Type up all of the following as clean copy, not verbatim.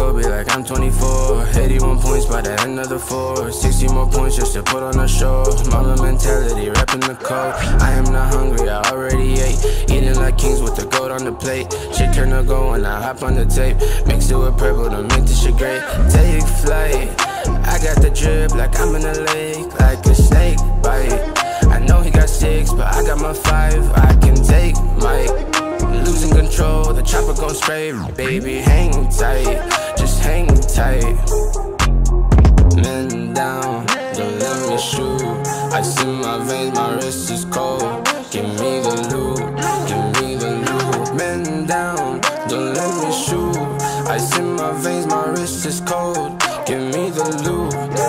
Kobe like I'm 24. 81 points by the end of the four. 60 more points just to put on a show. Mama mentality, repping the code. I am not hungry, I already ate. Eating like kings with the gold on the plate. Shit turn to gold when I hop on the tape. Mix it with purple to make this shit great. Take flight, I got the drip like I'm in a lake, like a snake bite. I know he got 6, but I got my 5. I can take Mike. Losing control, the chopper gon' spray. Baby, hang tight, just hang tight. Men down, don't let me shoot. I see my veins, my wrist is cold. Give me the loot, give me the loot. Men down, don't let me shoot. I see my veins, my wrist is cold. Give me the loot.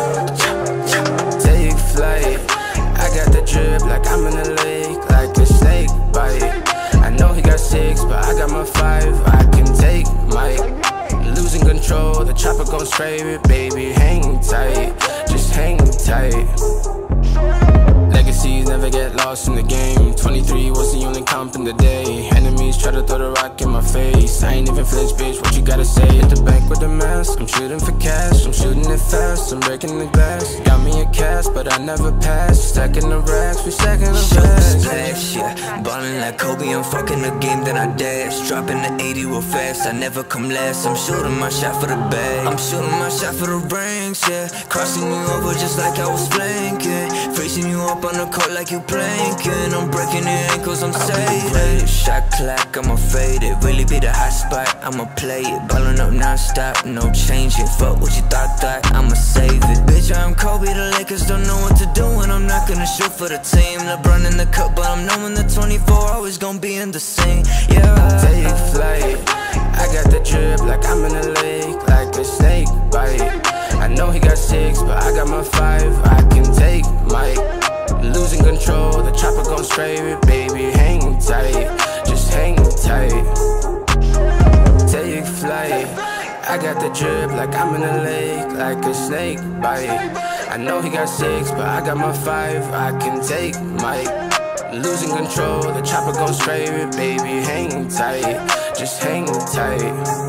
Take flight, I got the drip like I'm in a lake, like a snake bite. I know he got 6, but I got my 5. I can take Mike. Losing control, the chopper gon' spray it. Baby, hang tight, just hang tight. Legacies never get lost in the game. 23 was the only comp in the day. Enemies try to throw the rock in my face. I ain't even flinch, bitch, what you gotta say? Hit the bank with the mask, I'm shooting for cash. I'm shooting it fast, I'm breaking the glass. Got me a cast, but I never pass. Stacking the racks, we stacking the racks. Splash, yeah, ballin' like Kobe, I'm fucking the game, then I dash. Dropping the 80 real fast, I never come last. I'm shooting my shot for the bag, I'm shooting my shot for the rings, yeah. Crossing you over just like I was flanking. Facing you up on the court like you planking. I'm breaking the ankles, I'm saving. Shot clock, I'ma fade it. Really be the hot spot, I'ma play it. Ballin' up non-stop, no changing. Fuck what you thought, I'ma save it. Bitch, I'm Kobe, the Lakers don't know what to do. And I'm not gonna shoot for the team. LeBron in the cup, but I'm knowing the 24 always gonna be in the scene. Yeah, take flight, I got the drip like I'm in a lake, like a snake bite. I know he got 6, but I got my 5. I can take Mike. Losing control, the chopper gon' spray it. Baby, hang tight, just hang tight. Take flight, I got the drip like I'm in a lake, like a snake bite. I know he got 6, but I got my 5. I can take Mike. Losing control, the chopper gon' spray it. Baby, hang tight, just hang tight.